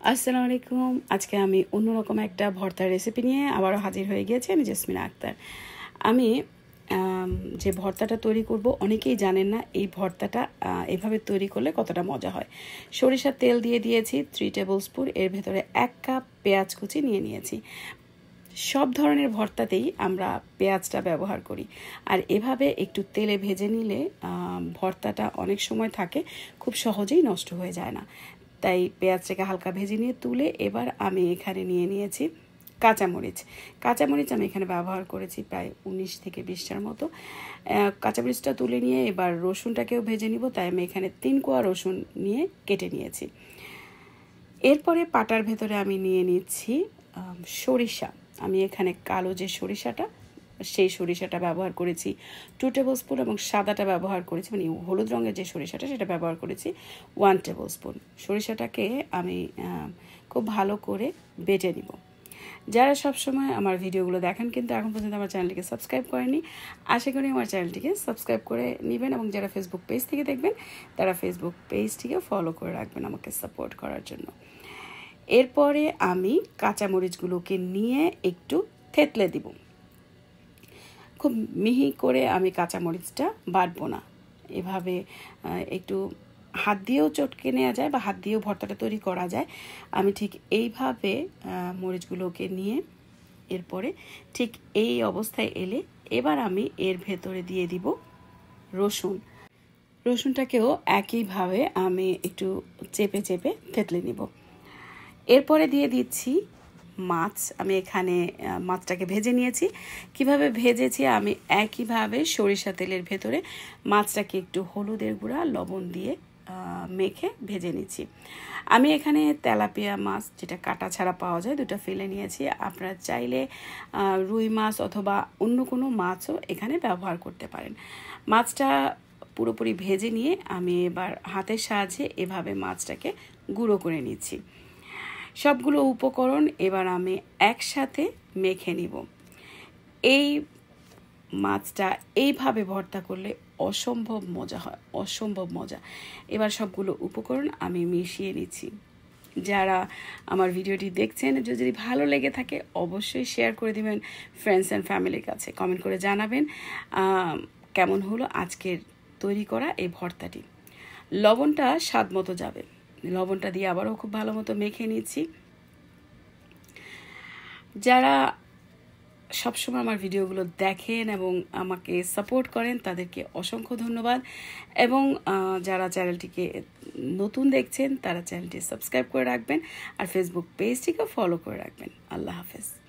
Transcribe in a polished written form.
আসসালামু আলাইকুম। আজকে আমি অন্যরকম একটা ভর্তার রেসিপি নিয়ে আবারও হাজির হয়ে গিয়েছি। আমি জেসমিনা আক্তার। আমি যে ভর্তাটা তৈরি করব, অনেকেই জানেন না এই ভর্তাটা এভাবে তৈরি করলে কতটা মজা হয়। সরিষার তেল দিয়ে দিয়েছি 3 টেবিল স্পুন, এর ভেতরে 1 কাপ পেঁয়াজ কুচি নিয়ে নিয়েছি। সব ধরনের ভর্তাতেই আমরা পেঁয়াজটা ব্যবহার করি, আর এভাবে একটু তেলে ভেজে নিলে ভর্তাটা অনেক সময় থাকে, খুব সহজেই নষ্ট হয়ে যায় না। তাই পেঁয়াজটাকে হালকা ভেজে নিয়ে তুলে এবার আমি এখানে নিয়ে নিয়েছি কাঁচামরিচ। কাঁচামরিচ আমি এখানে ব্যবহার করেছি প্রায় 19 থেকে 20টার মতো। কাঁচামরিচটা তুলে নিয়ে এবার রসুনটাকেও ভেজে নিব, তাই আমি এখানে 3 কোয়া রসুন নিয়ে কেটে নিয়েছি। এরপরে পাটার ভেতরে আমি নিয়ে নিচ্ছি সরিষা। আমি এখানে কালো যে সরিষাটা, সেই সরিষাটা ব্যবহার করেছি 2 টেবিল স্পুন, এবং সাদাটা ব্যবহার করেছি, মানে হলুদ রঙের যে সরিষাটা সেটা ব্যবহার করেছি 1 টেবিল স্পুন। সরিষাটাকে আমি খুব ভালো করে বেটে নিব। যারা সবসময় আমার ভিডিওগুলো দেখেন কিন্তু এখন পর্যন্ত আমার চ্যানেলটিকে সাবস্ক্রাইব করেনি, আশা করি আমার চ্যানেলটিকে সাবস্ক্রাইব করে নেবেন, এবং যারা ফেসবুক পেজ থেকে দেখবেন তারা ফেসবুক পেজটিকে ফলো করে রাখবেন আমাকে সাপোর্ট করার জন্য। এরপরে আমি কাঁচামরিচগুলোকে নিয়ে একটু থেতলে দিব। খুব মিহি করে আমি কাঁচামরিচটা বাটবো না, এভাবে একটু হাত দিয়েও চটকে নেওয়া যায় বা হাত দিয়েও ভর্তাটা তৈরি করা যায়। আমি ঠিক এইভাবে মরিচগুলোকে নিয়ে এরপরে ঠিক এই অবস্থায় এলে এবার আমি এর ভেতরে দিয়ে দিব রসুন। রসুনটাকেও একইভাবে আমি একটু চেপে চেপে থেতলে নিব। এরপরে দিয়ে দিচ্ছি মাছ। আমি এখানে মাছটাকে ভেজে নিয়েছি। কিভাবে ভেজেছি, আমি একইভাবে সরিষা তেলের ভেতরে মাছটাকে একটু হলুদের গুঁড়া লবণ দিয়ে মেখে ভেজে নিচ্ছি। আমি এখানে তেলাপিয়া মাছ, যেটা কাটা ছাড়া পাওয়া যায়, 2টা ফেলে নিয়েছি। আপনারা চাইলে রুই মাছ অথবা অন্য কোনো মাছও এখানে ব্যবহার করতে পারেন। মাছটা পুরোপুরি ভেজে নিয়ে আমি এবার হাতের সাহায্যে এভাবে মাছটাকে গুঁড়ো করে নিচ্ছি। সবগুলো উপকরণ এবার আমি একসাথে মেখে নিব। এই মাছটা এইভাবে ভর্তা করলে অসম্ভব মজা হয়, অসম্ভব মজা। এবার সবগুলো উপকরণ আমি মিশিয়ে নিচ্ছি। যারা আমার ভিডিওটি দেখছেন, যদি ভালো লেগে থাকে অবশ্যই শেয়ার করে দিবেন ফ্রেন্ডস অ্যান্ড ফ্যামিলির কাছে। কমেন্ট করে জানাবেন কেমন হলো আজকের তৈরি করা এই ভর্তাটি। লবণটা স্বাদ মতো যাবে, লবণটা দিয়ে আবারও খুব ভালো মতো মেখে নিচ্ছি। যারা সবসময় আমার ভিডিওগুলো দেখেন এবং আমাকে সাপোর্ট করেন তাদেরকে অসংখ্য ধন্যবাদ, এবং যারা চ্যানেলটিকে নতুন দেখছেন তারা চ্যানেলটি সাবস্ক্রাইব করে রাখবেন আর ফেসবুক পেজটিকে ফলো করে রাখবেন। আল্লাহ হাফেজ।